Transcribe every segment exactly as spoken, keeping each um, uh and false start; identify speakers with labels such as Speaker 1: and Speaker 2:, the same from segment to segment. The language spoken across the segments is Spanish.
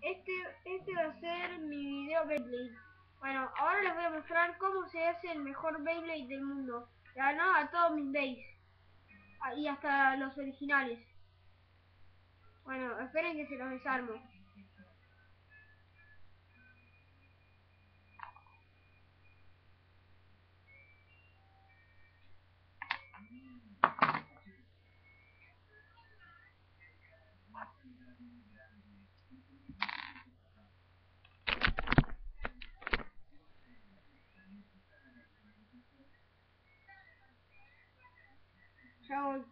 Speaker 1: este, este va a ser mi video Beyblade. Bueno, ahora les voy a mostrar cómo se hace el mejor Beyblade del mundo. Ganó a todos mis Beys. Y hasta los originales. Bueno, esperen que se los desarmo. Ya voy.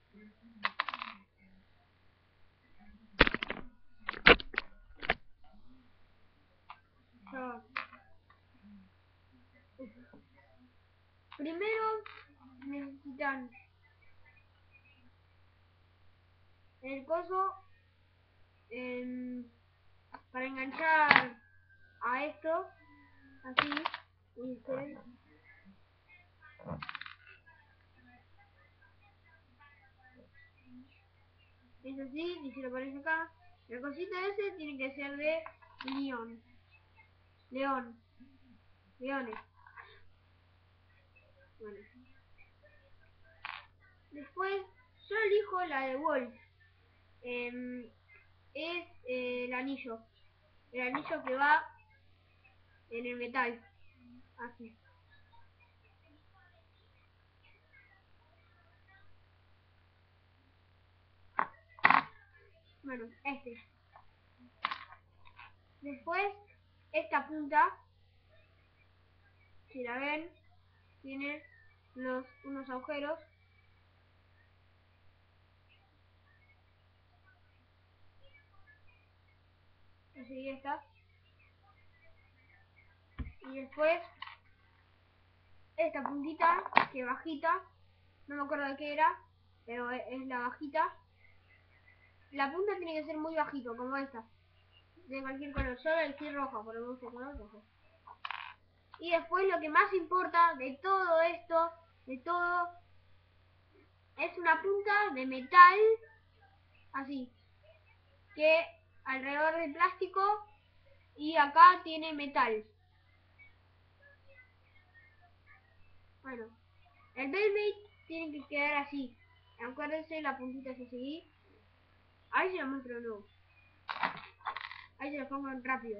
Speaker 1: Ya voy. Primero necesitan el coso eh, para enganchar a esto, así, ¿viste? Es así, y si lo pones acá, el cosito ese tiene que ser de león, león, leones. Bueno, después yo elijo la de Wolf. Eh, es eh, el anillo, el anillo que va en el metal, así. Bueno, este. Después, esta punta, si la ven, tiene unos, unos agujeros. Así esta. Y después, esta puntita, que bajita, no me acuerdo de qué era, pero es, es la bajita. La punta tiene que ser muy bajito, como esta. De cualquier color, solo elegí rojo, porque me gusta el color rojo. Y después lo que más importa de todo esto, de todo, es una punta de metal, así, que alrededor del plástico, y acá tiene metal. Bueno, el Beyblade tiene que quedar así. Acuérdense, la puntita es así. Ahí se lo muestro de nuevo. Ahí se lo pongo rápido.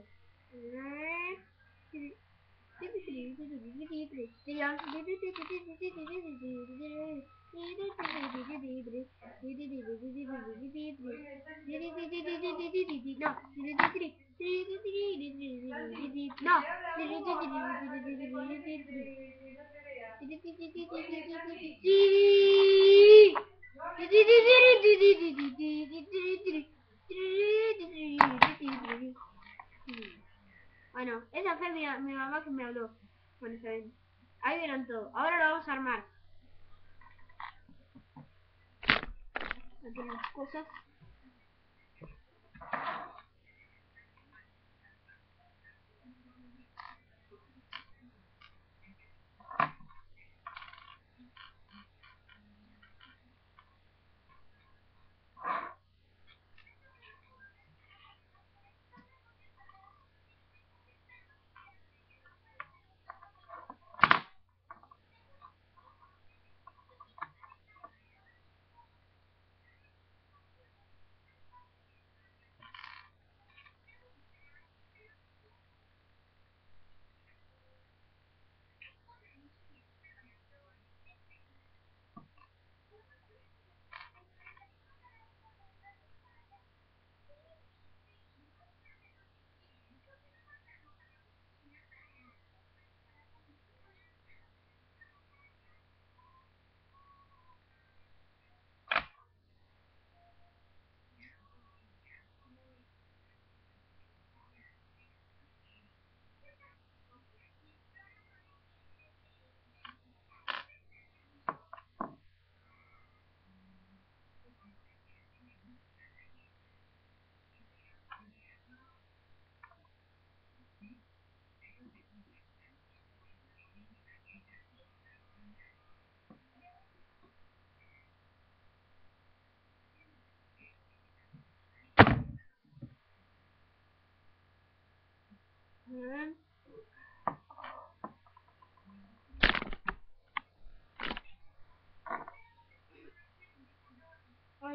Speaker 1: Bueno, esa fue mi, mi mamá que me habló. Bueno, saben. Ahí vieron todo. Ahora lo vamos a armar. Aquí las cosas.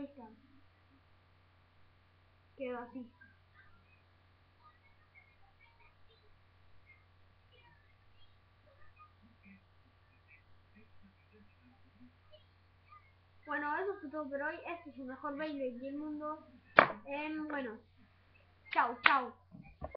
Speaker 1: está. Quedó así. Bueno, eso fue todo por hoy. Este es el mejor Beyblade del mundo. Eh, bueno, chao, chao.